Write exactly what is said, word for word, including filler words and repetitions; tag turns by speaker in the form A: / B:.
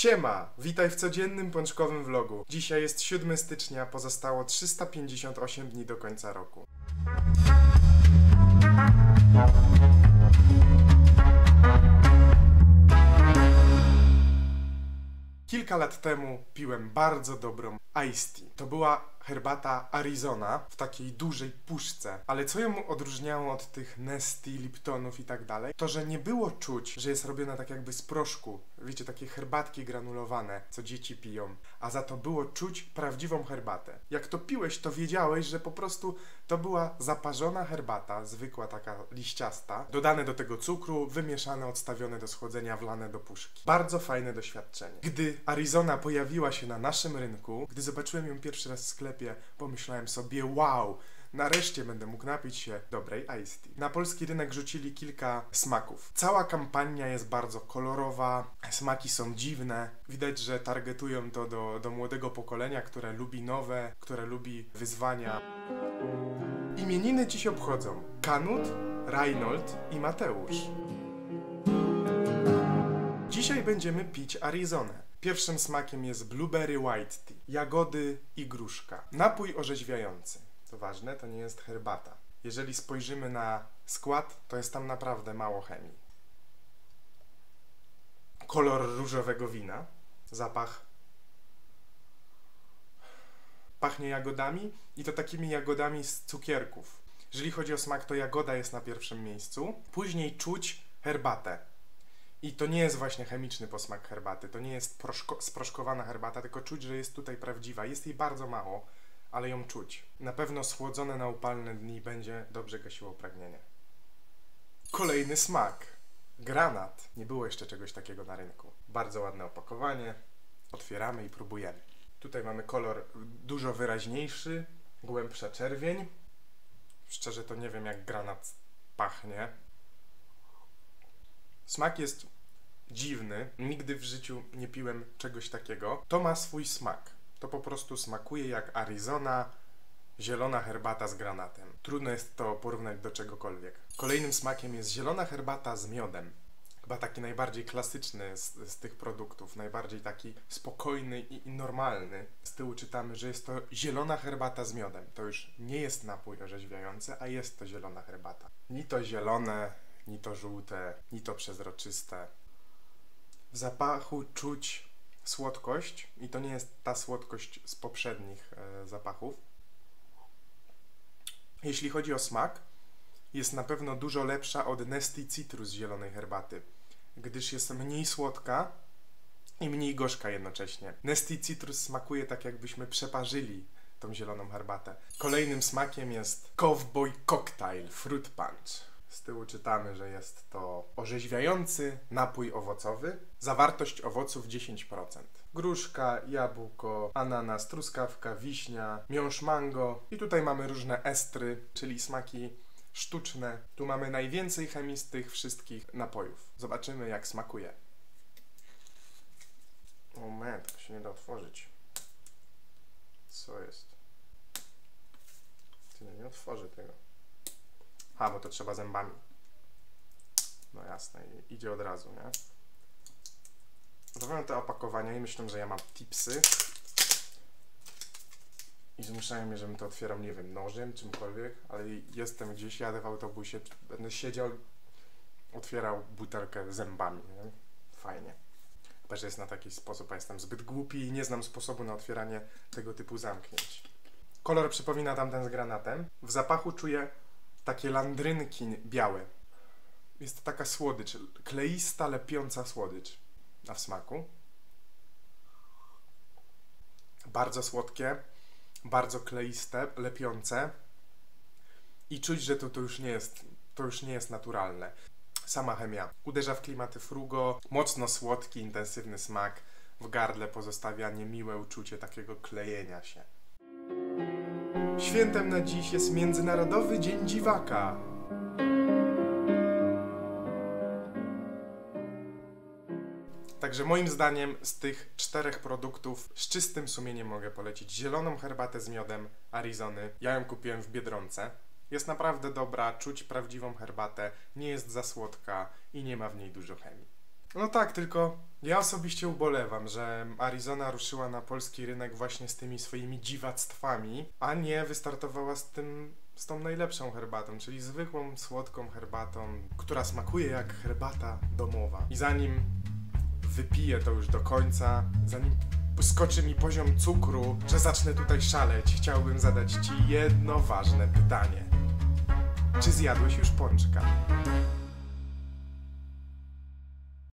A: Siema! Witaj w codziennym pączkowym vlogu. Dzisiaj jest siódmego stycznia, pozostało trzysta pięćdziesiąt osiem dni do końca roku. Kilka lat temu piłem bardzo dobrą iced tea. To była herbata Arizona w takiej dużej puszce. Ale co ją odróżniało od tych Nesty, Liptonów i tak dalej, to że nie było czuć, że jest robiona tak jakby z proszku. Wiecie, takie herbatki granulowane, co dzieci piją. A za to było czuć prawdziwą herbatę. Jak to piłeś, to wiedziałeś, że po prostu to była zaparzona herbata, zwykła taka liściasta, dodane do tego cukru, wymieszane, odstawione do schłodzenia, wlane do puszki. Bardzo fajne doświadczenie. Gdy Arizona pojawiła się na naszym rynku, gdy zobaczyłem ją pierwszy raz w sklepie, pomyślałem sobie, wow, nareszcie będę mógł napić się dobrej iced tea. Na polski rynek rzucili kilka smaków. Cała kampania jest bardzo kolorowa, smaki są dziwne. Widać, że targetują to do, do młodego pokolenia, które lubi nowe, które lubi wyzwania. Imieniny dziś obchodzą Kanut, Reinhold i Mateusz. Dzisiaj będziemy pić Arizonę. Pierwszym smakiem jest Blueberry White Tea, jagody i gruszka. Napój orzeźwiający. To ważne, to nie jest herbata. Jeżeli spojrzymy na skład, to jest tam naprawdę mało chemii. Kolor różowego wina. Zapach. Pachnie jagodami i to takimi jagodami z cukierków. Jeżeli chodzi o smak, to jagoda jest na pierwszym miejscu. Później czuć herbatę. I to nie jest właśnie chemiczny posmak herbaty, to nie jest proszko sproszkowana herbata, tylko czuć, że jest tutaj prawdziwa. Jest jej bardzo mało, ale ją czuć. Na pewno schłodzone na upalne dni będzie dobrze gasiło pragnienie. Kolejny smak. Granat. Nie było jeszcze czegoś takiego na rynku. Bardzo ładne opakowanie. Otwieramy i próbujemy. Tutaj mamy kolor dużo wyraźniejszy, głębsza czerwień. Szczerze to nie wiem, jak granat pachnie. Smak jest dziwny. Nigdy w życiu nie piłem czegoś takiego. To ma swój smak. To po prostu smakuje jak Arizona, zielona herbata z granatem. Trudno jest to porównać do czegokolwiek. Kolejnym smakiem jest zielona herbata z miodem. Chyba taki najbardziej klasyczny z, z tych produktów. Najbardziej taki spokojny i, i normalny. Z tyłu czytamy, że jest to zielona herbata z miodem. To już nie jest napój orzeźwiający, a jest to zielona herbata. Ni to zielone, ni to żółte, ni to przezroczyste. W zapachu czuć słodkość i to nie jest ta słodkość z poprzednich e, zapachów. Jeśli chodzi o smak, jest na pewno dużo lepsza od Nesty Citrus zielonej herbaty, gdyż jest mniej słodka i mniej gorzka jednocześnie. Nesty Citrus smakuje tak, jakbyśmy przeparzyli tą zieloną herbatę. Kolejnym smakiem jest Cowboy Cocktail Fruit Punch. Z tyłu czytamy, że jest to orzeźwiający napój owocowy. Zawartość owoców dziesięć procent. Gruszka, jabłko, ananas, truskawka, wiśnia, miąższ mango. I tutaj mamy różne estry, czyli smaki sztuczne. Tu mamy najwięcej chemii z tych wszystkich napojów. Zobaczymy, jak smakuje. O man, to się nie da otworzyć. Co jest? Ty nie otworzy tego. A, bo to trzeba zębami. No jasne, idzie od razu, nie? Zobaczmy te opakowania i myślę, że ja mam tipsy. I zmuszają mnie, żebym to otwierał, nie wiem, nożem, czymkolwiek, ale jestem gdzieś, jadę w autobusie, będę siedział, otwierał butelkę zębami, nie? Fajnie. Chyba, że jest na taki sposób, a jestem zbyt głupi i nie znam sposobu na otwieranie tego typu zamknięć. Kolor przypomina tamten z granatem. W zapachu czuję takie landrynki białe. Jest to taka słodycz, kleista, lepiąca słodycz na smaku. Bardzo słodkie, bardzo kleiste, lepiące. I czuć, że to, to, już nie jest, to już nie jest naturalne. Sama chemia uderza w klimaty frugo, mocno słodki, intensywny smak. W gardle pozostawia niemiłe uczucie takiego klejenia się. Świętem na dziś jest Międzynarodowy Dzień Dziwaka. Także moim zdaniem z tych czterech produktów z czystym sumieniem mogę polecić zieloną herbatę z miodem Arizony. Ja ją kupiłem w Biedronce. Jest naprawdę dobra, czuć prawdziwą herbatę, nie jest za słodka i nie ma w niej dużo chemii. No tak, tylko ja osobiście ubolewam, że Arizona ruszyła na polski rynek właśnie z tymi swoimi dziwactwami, a nie wystartowała z tym, z tą najlepszą herbatą, czyli zwykłą, słodką herbatą, która smakuje jak herbata domowa. I zanim wypiję to już do końca, zanim skoczy mi poziom cukru, że zacznę tutaj szaleć, chciałbym zadać Ci jedno ważne pytanie. Czy zjadłeś już pączka?